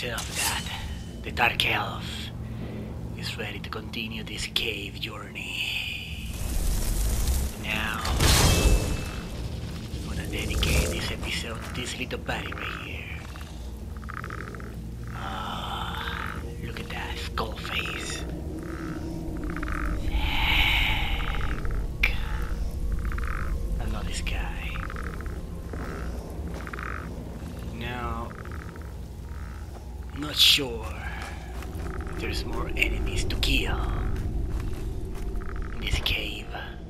enough of that. The Dark Elf is ready to continue this cave journey. Now, I'm gonna dedicate this episode to this little buddy right here. Look at that skull face. Heck. I love this guy. Now, I'm not sure if there's more enemies to kill in this cave.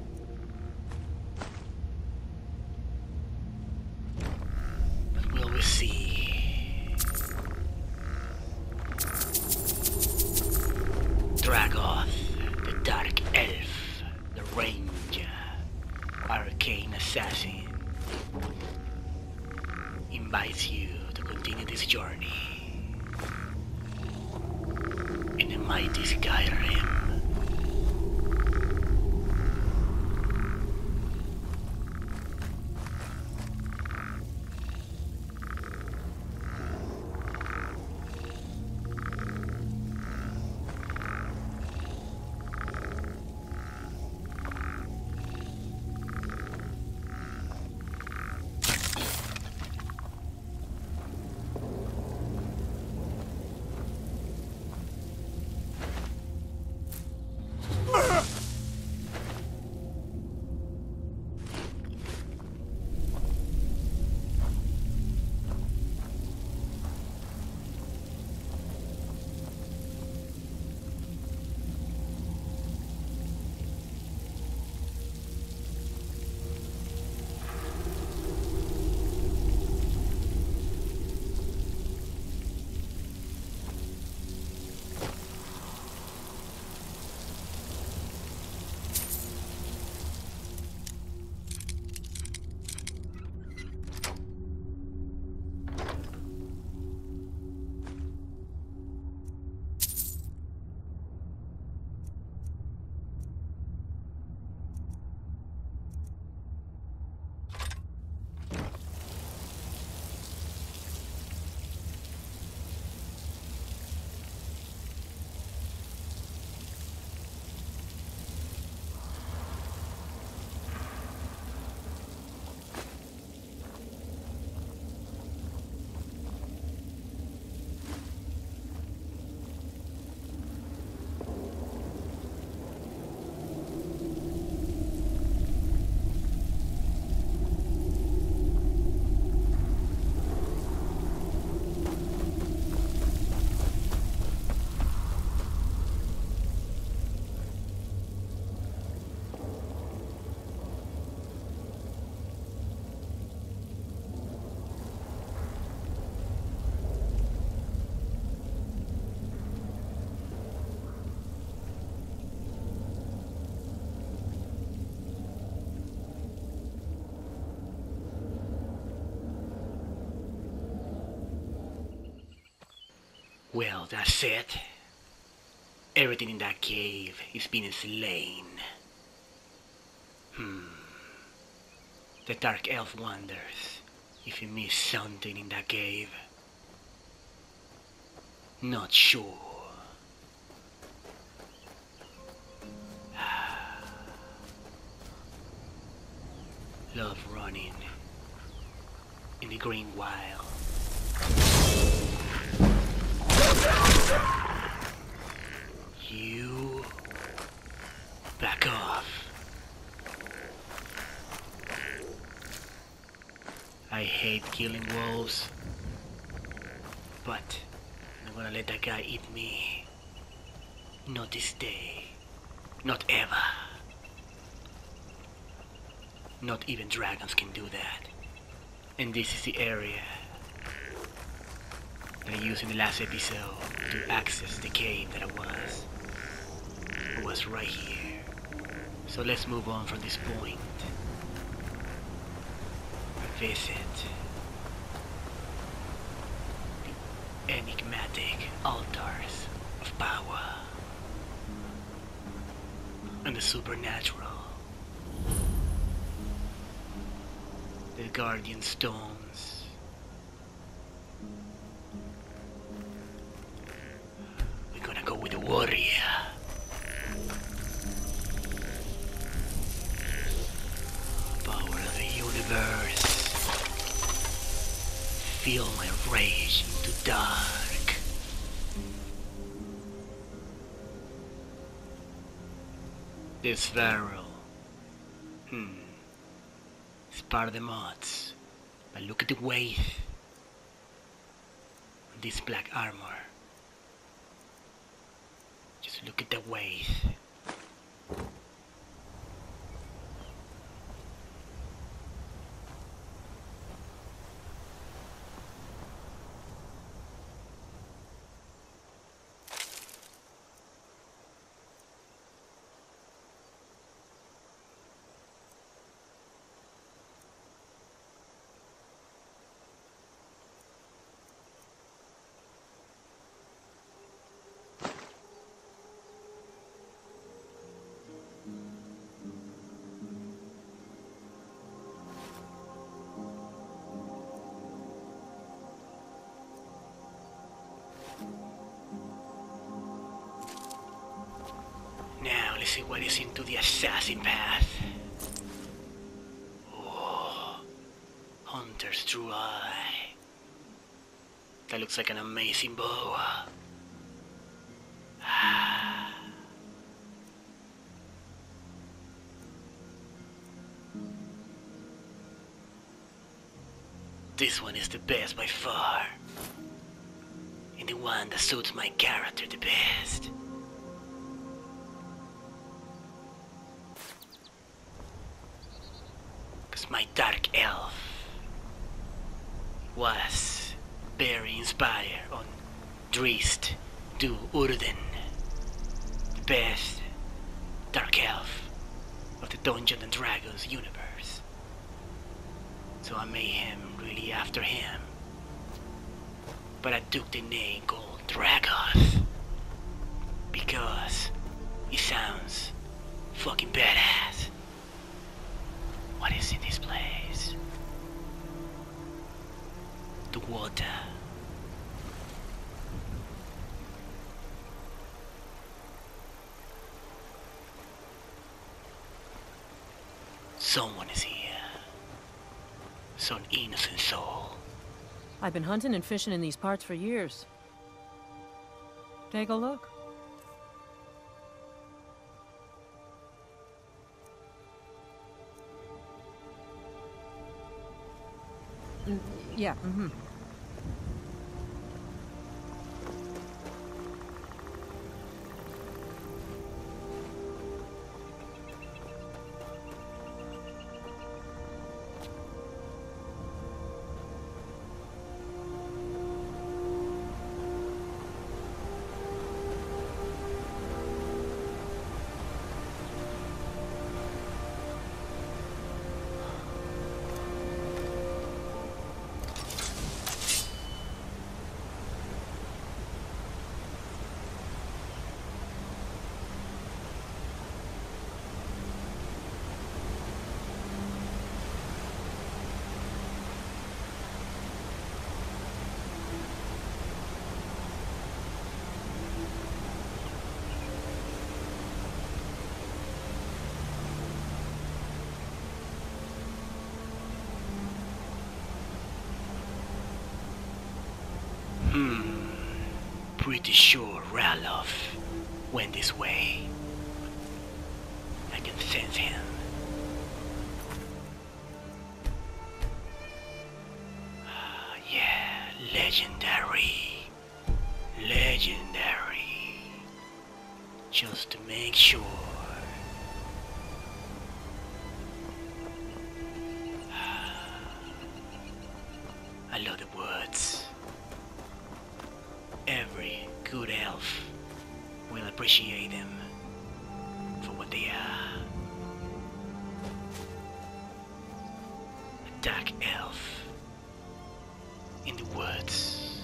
But will we see? Dragoth, the Dark Elf, the Ranger, Arcane Assassin, invites you to continue this journey in the mighty Skyrim. Well, that's it. Everything in that cave is being slain. The Dark Elf wonders if he missed something in that cave. Not sure. Love running in the green wild. You back off. I hate killing wolves, but I'm not gonna let that guy eat me. Not this day. Not ever. Not even dragons can do that. And this is the area that I used in the last episode to access the cave that I was. It was right here. So let's move on from this point. Visit the enigmatic altars of power and the supernatural. The guardian stones warrior. Power of the universe. Feel my rage into dark. This Varel. It's part of the mods. But look at the weight on this black armor. Just look at the weight. Now let's see what is into the assassin path. Oh, Hunter's true eye. That looks like an amazing bow. This one is the best by far. And the one that suits my character the best. My dark elf was very inspired on Drist du Urden, the best dark elf of the Dungeons and Dragons universe. So I made him really after him, but I took the name called Dragoth because it sounds fucking badass. What is in this place? The water. Someone is here. Some innocent soul. I've been hunting and fishing in these parts for years. Take a look. Yeah, Pretty sure Ralof went this way. I can sense him. Yeah, legendary. Legendary. Just to make sure. I love the words. Every good elf will appreciate them for what they are. A dark elf in the woods.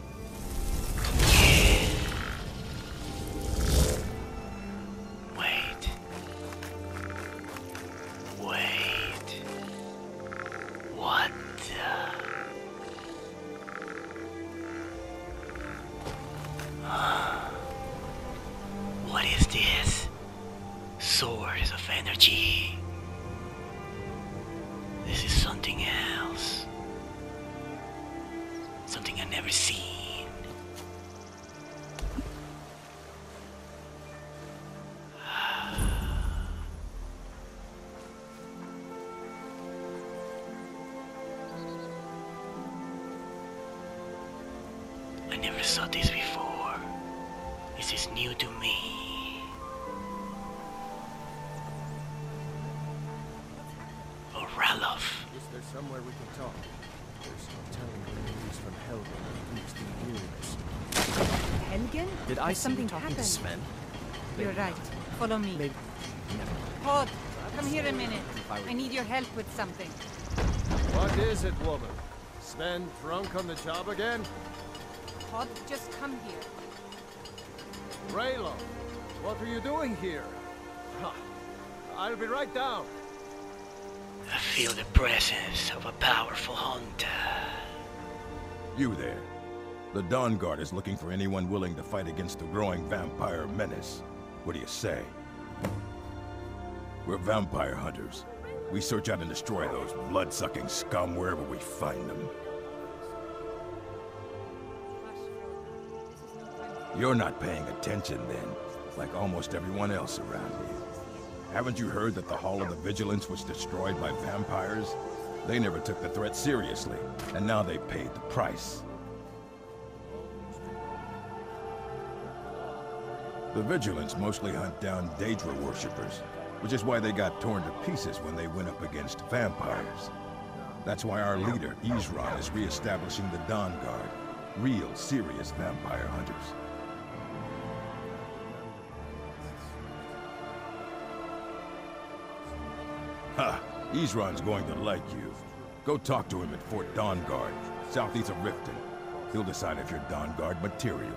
Yeah. Wait. Wait. What the... energy. This is something else. Something I've never seen. I never saw this before. This is new to me. Oh, Ralof. Is there somewhere we can talk? There's no telling what news from Helgen keeps the news. Helgen? Did I Has see something you talking happened? to Sven? You're right. Follow me. Maybe. Pod, come here a minute. I need your help with something. What is it, woman? Sven drunk on the job again? Pod, just come here. Raylo, what are you doing here? Ha, I'll be right down. I feel the presence of a powerful hunter. You there. The Dawn Guard is looking for anyone willing to fight against the growing vampire menace. What do you say? We're vampire hunters. We search out and destroy those blood-sucking scum wherever we find them. You're not paying attention then, like almost everyone else around here. Haven't you heard that the Hall of the Vigilance was destroyed by vampires? They never took the threat seriously, and now they paid the price. The Vigilance mostly hunt down Daedra worshippers, which is why they got torn to pieces when they went up against vampires. That's why our leader, Isran, is re-establishing the Dawn Guard. Real, serious vampire hunters. Ha! Isran's going to like you. Go talk to him at Fort Dawn Guard, southeast of Riften. He'll decide if you're Dawn Guard material.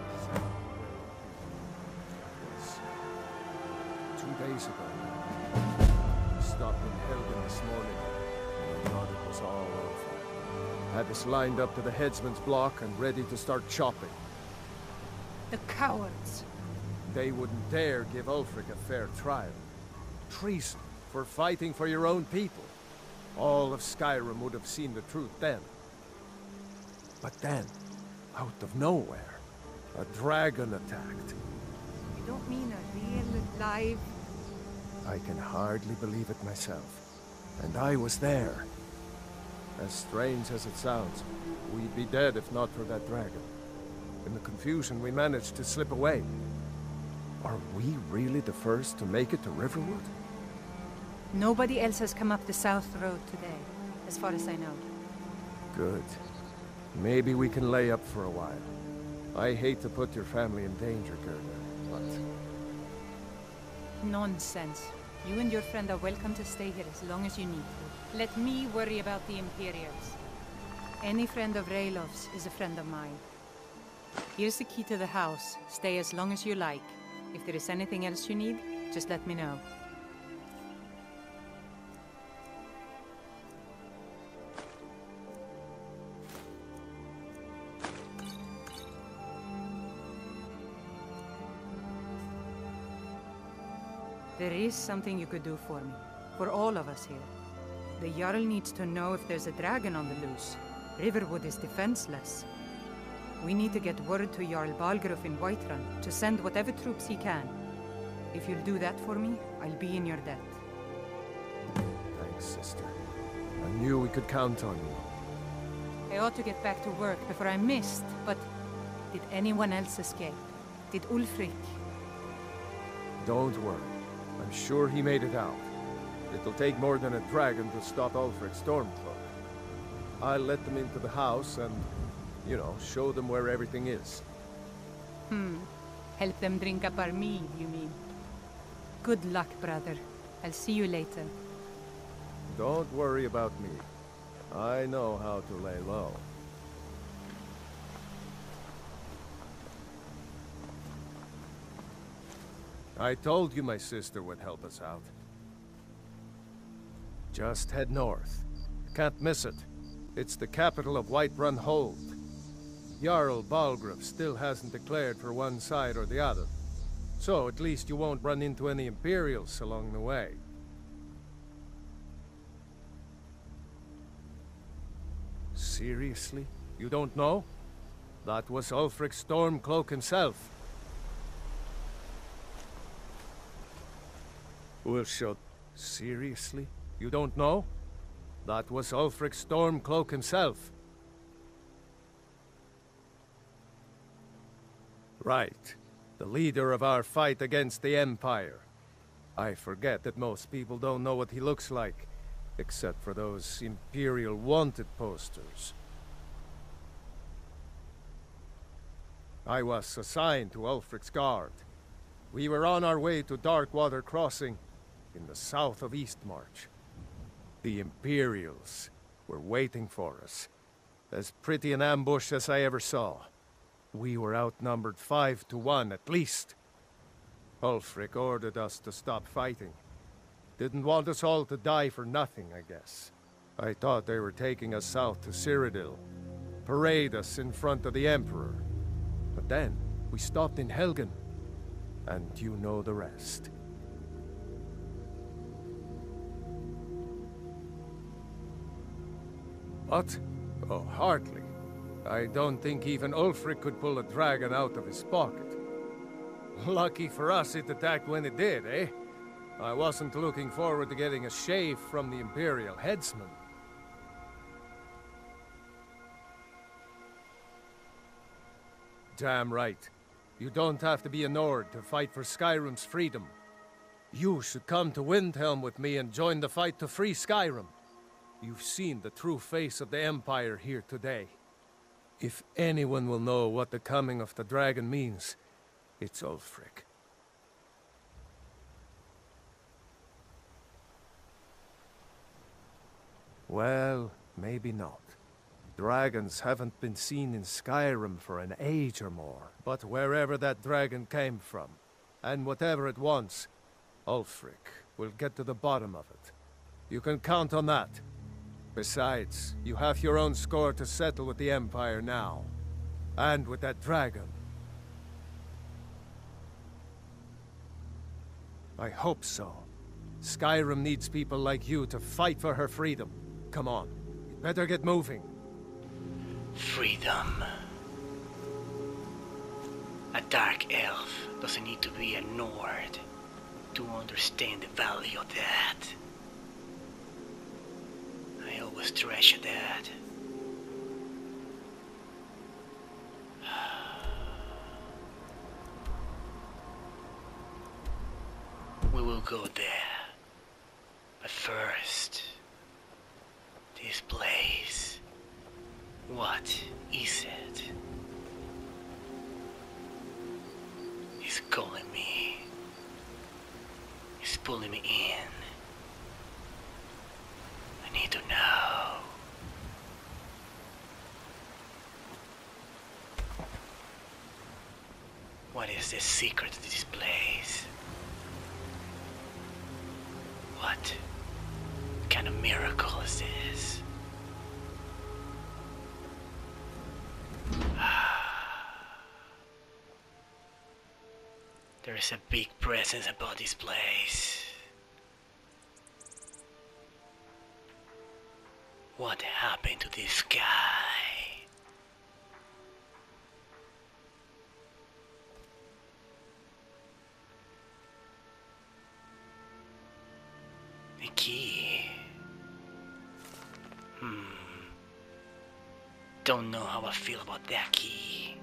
2 days ago. I stopped in Helgen this morning, and I thought it was all over. Had us lined up to the headsman's block and ready to start chopping. The cowards. They wouldn't dare give Ulfric a fair trial. Treason for fighting for your own people. All of Skyrim would have seen the truth then. But then, out of nowhere, a dragon attacked. You don't mean a real, live... I can hardly believe it myself. And I was there. As strange as it sounds, we'd be dead if not for that dragon. In the confusion, we managed to slip away. Are we really the first to make it to Riverwood? Nobody else has come up the South Road today, as far as I know. Good. Maybe we can lay up for a while. I hate to put your family in danger, Gerda, but... Nonsense. You and your friend are welcome to stay here as long as you need to. Let me worry about the Imperials. Any friend of Raylof's is a friend of mine. Here's the key to the house. Stay as long as you like. If there is anything else you need, just let me know. There is something you could do for me. For all of us here. The Jarl needs to know if there's a dragon on the loose. Riverwood is defenseless. We need to get word to Jarl Balgruuf in Whiterun to send whatever troops he can. If you'll do that for me, I'll be in your debt. Thanks, sister. I knew we could count on you. I ought to get back to work before I missed, but... Did anyone else escape? Did Ulfric? Don't worry. I'm sure he made it out. It'll take more than a dragon to stop Ulfric Stormcloak. I'll let them into the house and, you know, show them where everything is. Help them drink up our mead, you mean? Good luck, brother. I'll see you later. Don't worry about me. I know how to lay low. I told you my sister would help us out. Just head north. Can't miss it. It's the capital of Whiterun Hold. Jarl Balgruuf still hasn't declared for one side or the other. So at least you won't run into any Imperials along the way. Seriously? You don't know? That was Ulfric Stormcloak himself. We'll show... Seriously? You don't know? That was Ulfric Stormcloak himself. Right. The leader of our fight against the Empire. I forget that most people don't know what he looks like, except for those Imperial wanted posters. I was assigned to Ulfric's guard. We were on our way to Darkwater Crossing, in the south of Eastmarch. The Imperials were waiting for us. As pretty an ambush as I ever saw. We were outnumbered 5 to 1 at least. Ulfric ordered us to stop fighting. Didn't want us all to die for nothing, I guess. I thought they were taking us south to Cyrodiil. Parade us in front of the Emperor. But then, we stopped in Helgen. And you know the rest. What? Oh, hardly. I don't think even Ulfric could pull a dragon out of his pocket. Lucky for us it attacked when it did, eh? I wasn't looking forward to getting a shave from the Imperial headsman. Damn right. You don't have to be a Nord to fight for Skyrim's freedom. You should come to Windhelm with me and join the fight to free Skyrim. You've seen the true face of the Empire here today. If anyone will know what the coming of the dragon means, it's Ulfric. Well, maybe not. Dragons haven't been seen in Skyrim for an age or more. But wherever that dragon came from, and whatever it wants, Ulfric will get to the bottom of it. You can count on that. Besides, you have your own score to settle with the Empire now. And with that dragon. I hope so. Skyrim needs people like you to fight for her freedom. Come on, you better get moving. Freedom. A dark elf doesn't need to be a Nord to understand the value of that. I always treasure that. We will go there. But first, this place. What is it? It's calling me. It's pulling me in. I need to know. What is the secret of this place? What kind of miracle is this? There is a big presence about this place. What happened to this guy? The key. Don't know how I feel about that key.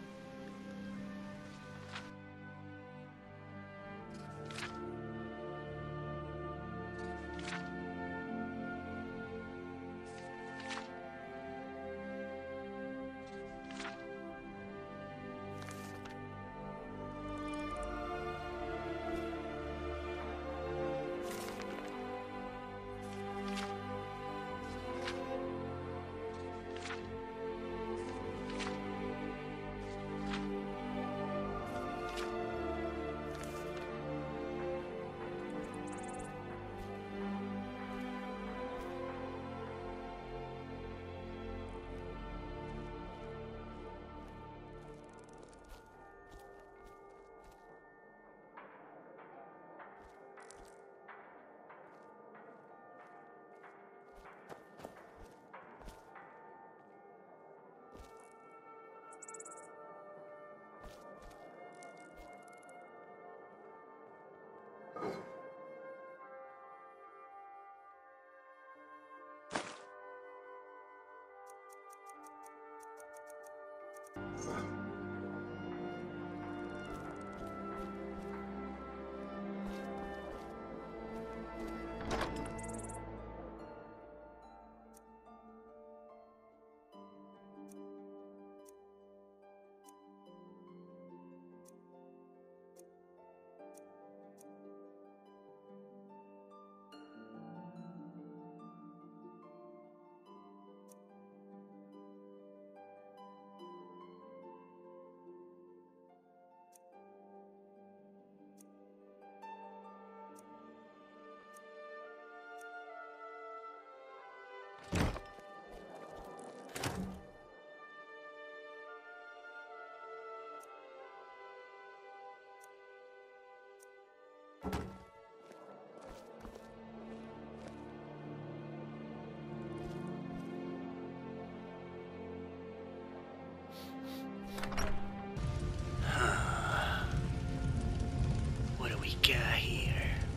What do we got here?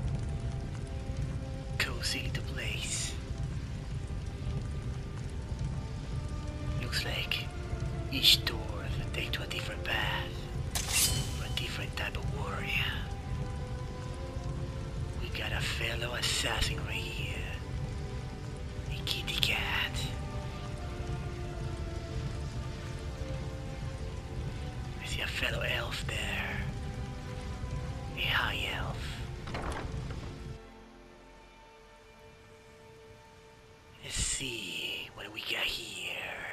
Cozy little place. Looks like each door takes to a different path for a different type of warrior. We got a fellow assassin right here. A kitty cat. I see a fellow elf there. A high elf. Let's see what we got here.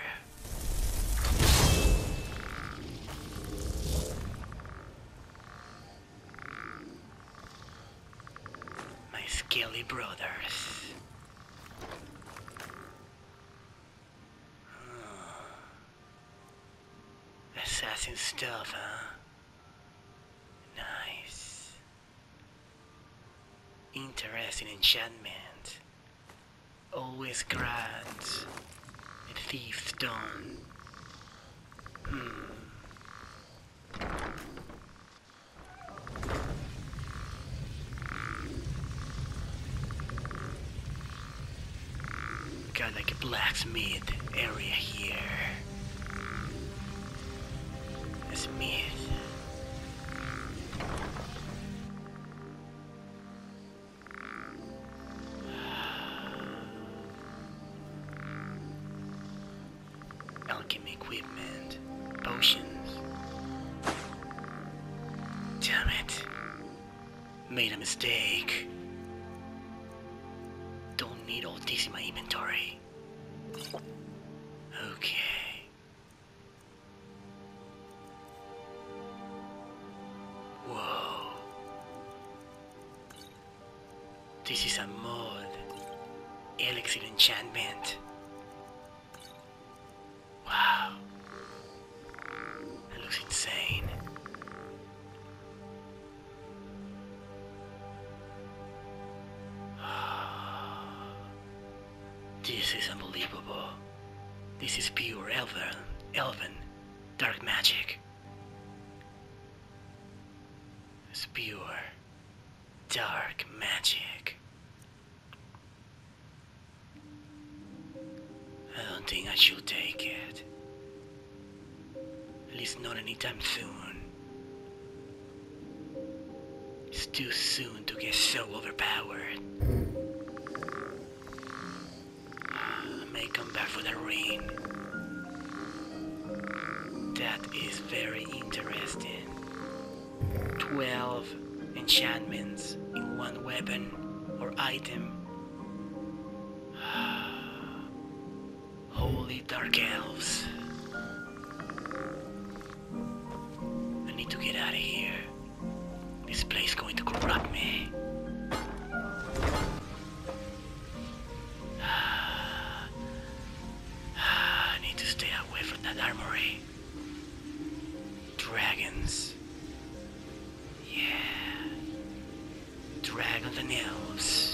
My Skelly brothers. Assassin stuff, huh? Nice. Interesting enchantment. Always grants a thief's stone. Got like a blacksmith area here. A smith. Alchemy equipment, potions. Damn it. Made a mistake. Don't need all this in my inventory. Okay. Whoa. This is a mod. Elixir enchantment. Wow. That looks insane. This is unbelievable. This is pure elven dark magic. It's pure dark magic. I don't think I should take it. At least not anytime soon. It's too soon to get so overpowered. I may come back for the ring. That is very interesting. 12 enchantments in one weapon or item. Holy dark elves. I need to get out of here. This place is going to corrupt me. I need to stay away from that armory. Dragons. Yeah. Dragons and elves.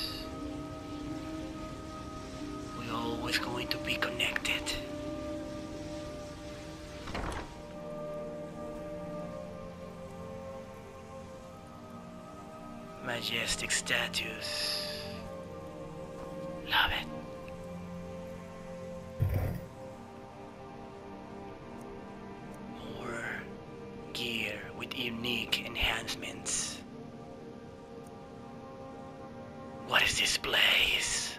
We're always going to be connected. Majestic statues. Love it. More gear with unique enhancements. What is this place?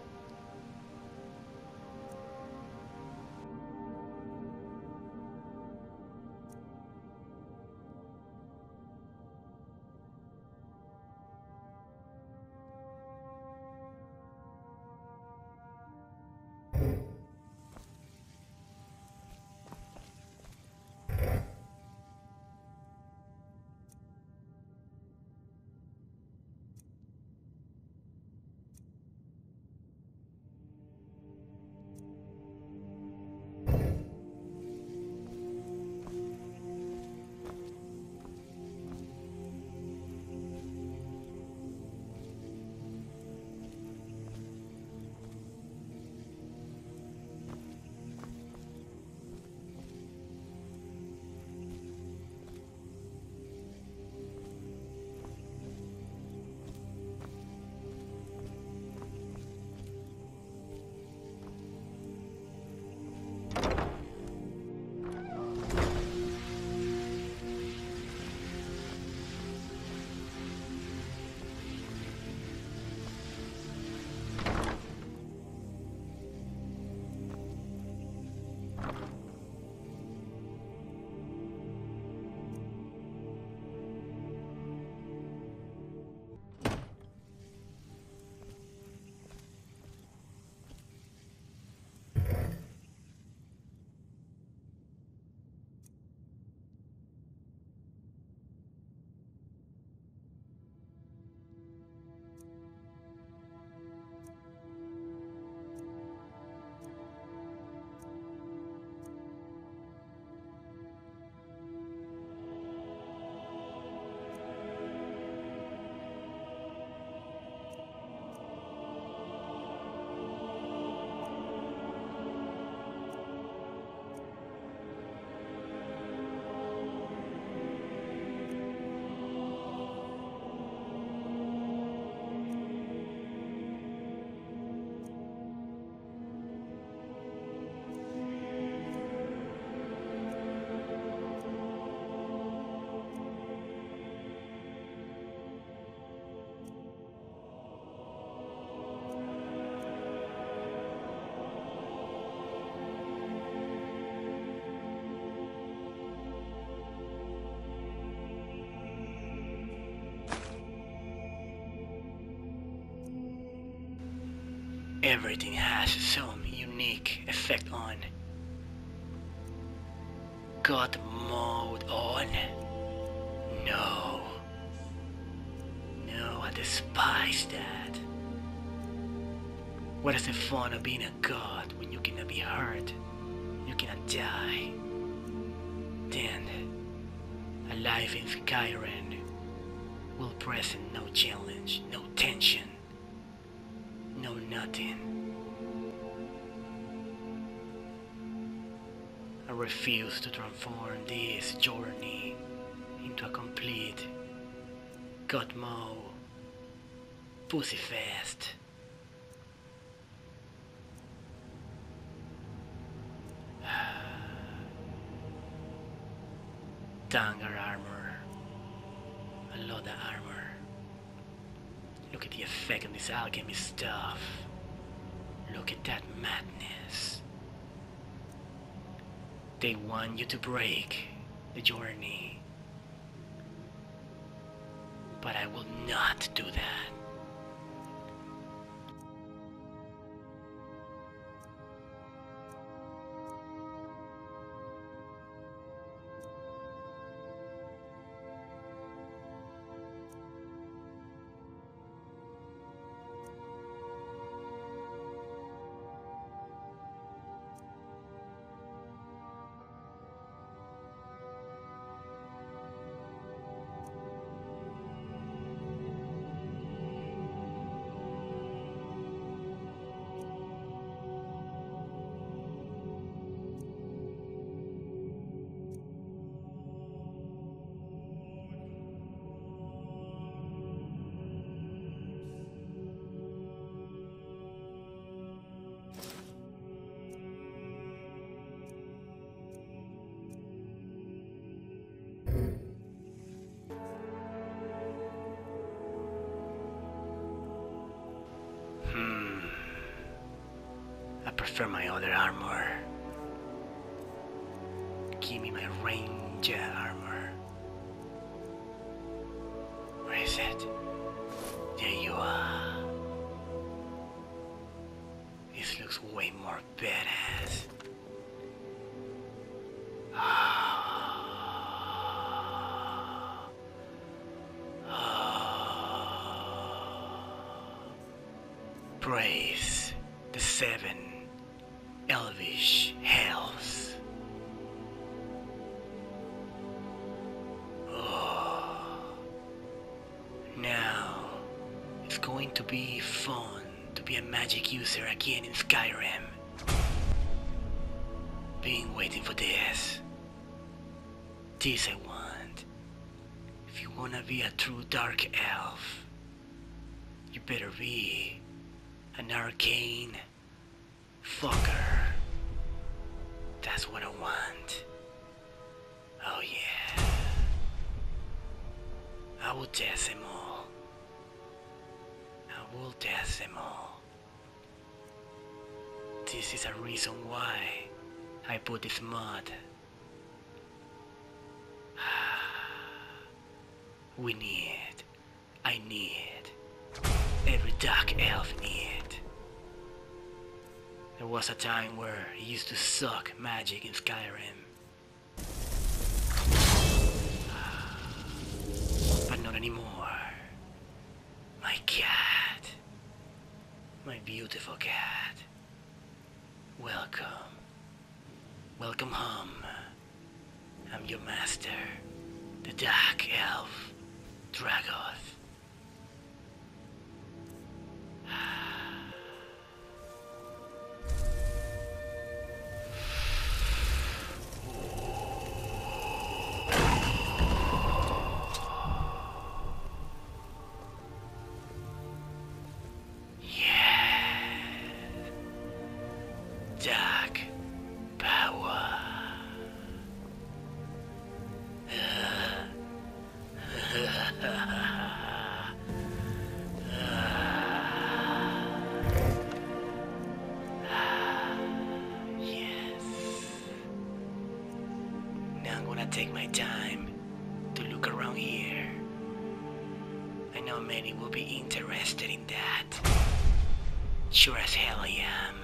Everything has some unique effect on. God mode on. No. No, I despise that. What is the fun of being a god when you cannot be hurt? You cannot die. Then, a life in Skyrim will present no challenge, no tension, no nothing. I refuse to transform this journey into a complete God mode pussy fest. Danger armor. I love the armor. Look at the effect of this alchemy stuff. Look at that madness. They want you to break the journey. But I will not do that. prefer my other armor. Give me my ranger armor. Where is it? There you are. This looks way more badass. Praise the 7 elvish hells. Now it's going to be fun to be a magic user again in Skyrim. Been waiting for this. This I want. If you wanna be a true dark elf, you better be an arcane fucker. That's what I want. Oh yeah. I will test them all. I will test them all. This is a reason why I put this mod. I need, every dark elf need. There was a time where it used to suck magic in Skyrim. But not anymore. My cat. My beautiful cat. Welcome. Welcome home. I'm your master, the Dark Elf, Dragoth. Dark power. Yes. Now I'm gonna take my time to look around here. I know many will be interested in that. Sure as hell I am.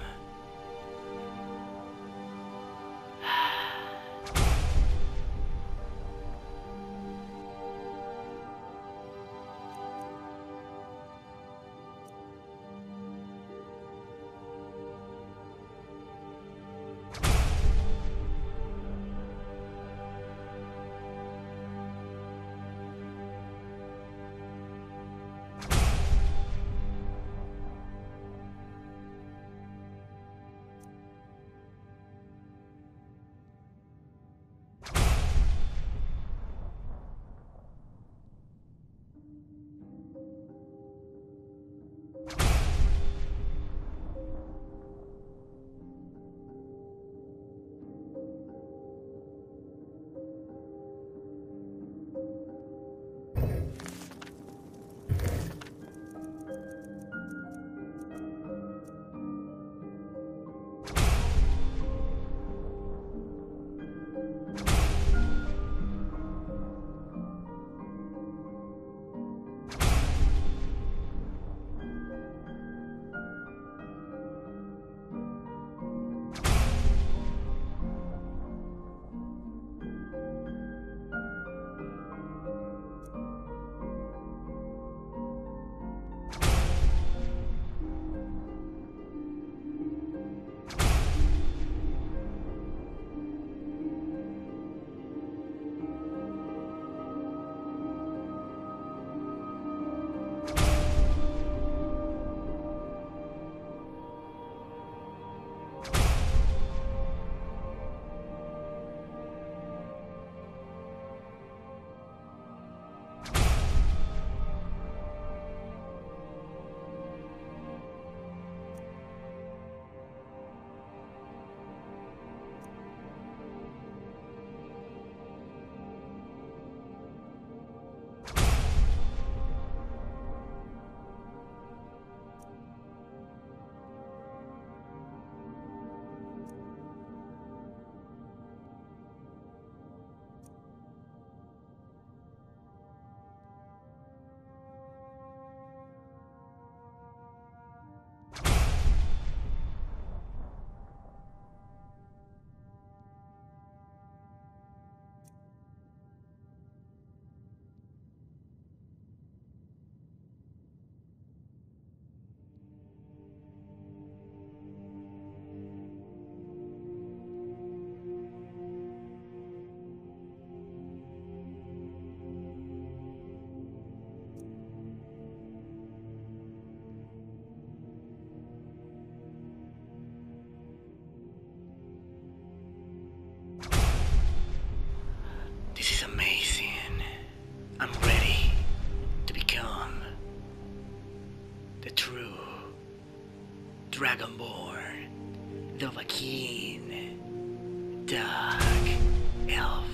Dragonborn, Dovahkiin, Dark Elf.